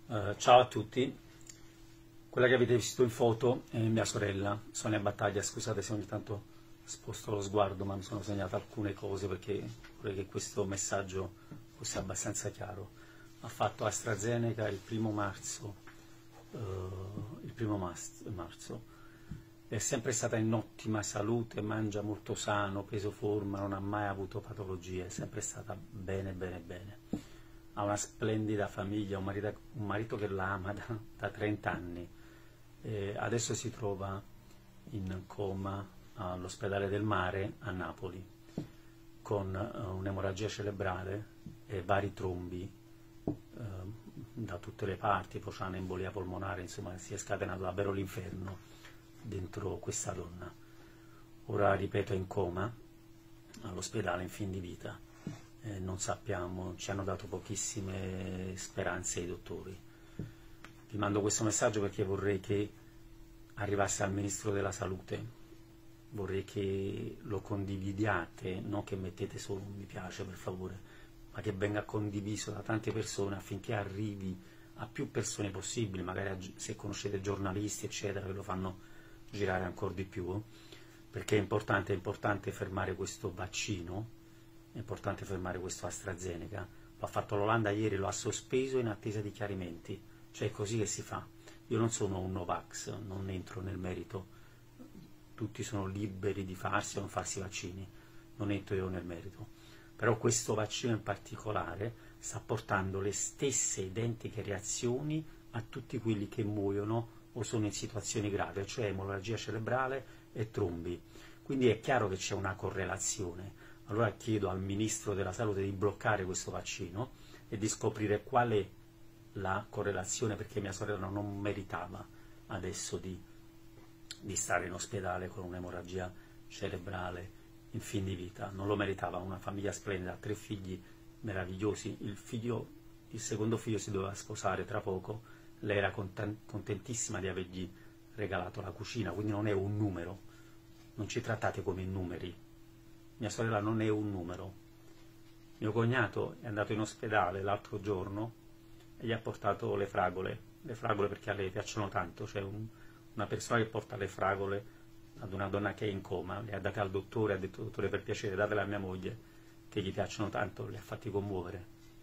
Ciao a tutti, quella che avete visto in foto è mia sorella, Sonia Battaglia. Scusate se ogni tanto sposto lo sguardo, ma mi sono segnato alcune cose perché vorrei che questo messaggio fosse abbastanza chiaro. Ha fatto AstraZeneca il primo marzo, marzo. È sempre stata in ottima salute, mangia molto sano, peso forma, non ha mai avuto patologie, è sempre stata bene, bene, bene. Ha una splendida famiglia, un marito che la ama da 30 anni. Adesso si trova in coma all'ospedale del Mare a Napoli con un'emorragia cerebrale e vari trombi da tutte le parti, poi c'è un'embolia polmonare, insomma si è scatenato davvero l'inferno dentro questa donna. Ora, ripeto, è in coma all'ospedale in fin di vita. Non sappiamo, ci hanno dato pochissime speranze i dottori. Vi mando questo messaggio perché vorrei che arrivasse al Ministro della Salute, vorrei che lo condividiate, non che mettete solo un mi piace per favore, ma che venga condiviso da tante persone affinché arrivi a più persone possibili, magari se conoscete giornalisti eccetera che lo fanno girare ancora di più, perché è importante fermare questo vaccino. È importante fermare questo AstraZeneca. Lo ha fatto l'Olanda ieri, lo ha sospeso in attesa di chiarimenti. Cioè è così che si fa. Io non sono un Novax, non entro nel merito. Tutti sono liberi di farsi o non farsi vaccini. Non entro io nel merito. Però questo vaccino in particolare sta portando le stesse identiche reazioni a tutti quelli che muoiono o sono in situazioni gravi, cioè emorragia cerebrale e trombi. Quindi è chiaro che c'è una correlazione. Allora chiedo al Ministro della Salute di bloccare questo vaccino e di scoprire qual è la correlazione, perché mia sorella non meritava adesso di stare in ospedale con un'emorragia cerebrale in fin di vita. Non lo meritava, una famiglia splendida, 3 figli meravigliosi. Il secondo figlio si doveva sposare tra poco, lei era contentissima di avergli regalato la cucina, quindi non è un numero, non ci trattate come numeri. Mia sorella non è un numero. Mio cognato è andato in ospedale l'altro giorno e gli ha portato le fragole perché a lei piacciono tanto. C'è una persona che porta le fragole ad una donna che è in coma, le ha date al dottore, ha detto: dottore, per piacere datele a mia moglie che gli piacciono tanto. Le ha fatti commuovere,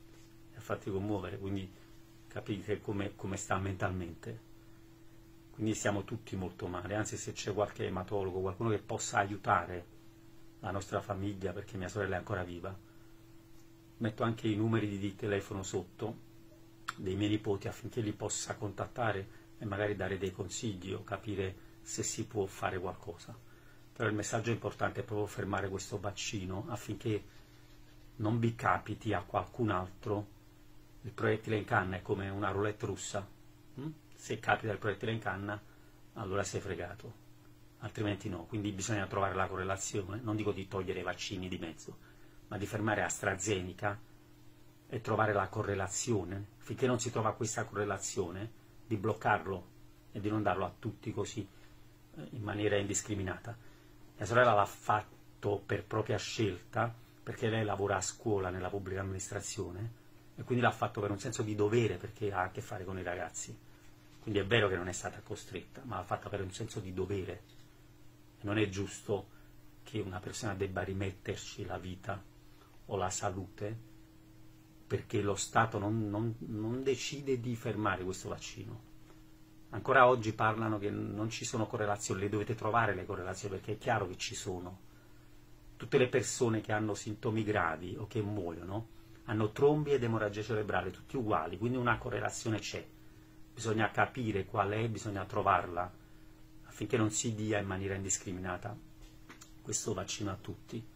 quindi capite come sta mentalmente. Quindi siamo tutti molto male, anzi se c'è qualche ematologo, qualcuno che possa aiutare la nostra famiglia, perché mia sorella è ancora viva, metto anche i numeri di telefono sotto dei miei nipoti affinché li possa contattare e magari dare dei consigli o capire se si può fare qualcosa. Però il messaggio importante è proprio fermare questo vaccino affinché non vi capiti a qualcun altro. Il proiettile in canna è come una roulette russa. Se capita il proiettile in canna, allora sei fregato, altrimenti no. Quindi bisogna trovare la correlazione, non dico di togliere i vaccini di mezzo, ma di fermare AstraZeneca e trovare la correlazione. Finché non si trova questa correlazione, di bloccarlo e di non darlo a tutti così in maniera indiscriminata. Mia sorella l'ha fatto per propria scelta, perché lei lavora a scuola nella pubblica amministrazione e quindi l'ha fatto per un senso di dovere, perché ha a che fare con i ragazzi. Quindi è vero che non è stata costretta, ma l'ha fatta per un senso di dovere. Non è giusto che una persona debba rimetterci la vita o la salute perché lo Stato non decide di fermare questo vaccino. Ancora oggi parlano che non ci sono correlazioni, le dovete trovare le correlazioni, perché è chiaro che ci sono. Tutte le persone che hanno sintomi gravi o che muoiono hanno trombi ed emorragia cerebrale, tutti uguali, quindi una correlazione c'è. Bisogna capire qual è, bisogna trovarla affinché non si dia in maniera indiscriminata questo vaccino a tutti.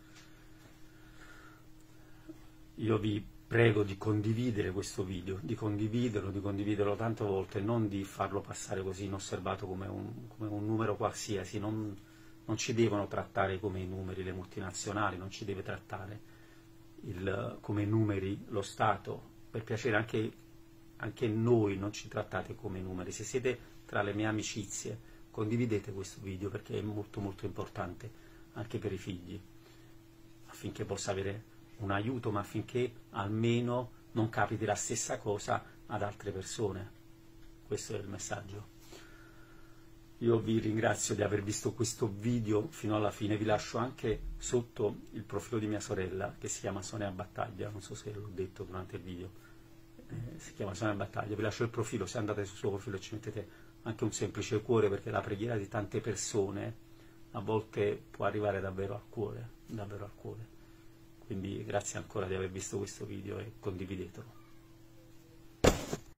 Io vi prego di condividere questo video, di condividerlo tante volte, non di farlo passare così inosservato come un numero qualsiasi. Non ci devono trattare come i numeri le multinazionali, non ci deve trattare come numeri lo Stato. Per piacere anche noi non ci trattate come numeri. Se siete tra le mie amicizie, condividete questo video perché è molto molto importante anche per i figli, affinché possa avere un aiuto, ma affinché almeno non capiti la stessa cosa ad altre persone. questo è il messaggio. Io vi ringrazio di aver visto questo video fino alla fine, vi lascio anche sotto il profilo di mia sorella che si chiama Sonia Battaglia, non so se l'ho detto durante il video, si chiama Sonia Battaglia, vi lascio il profilo, se andate sul suo profilo ci mettete anche un semplice cuore, perché la preghiera di tante persone a volte può arrivare davvero al cuore, davvero al cuore. Quindi grazie ancora di aver visto questo video e condividetelo.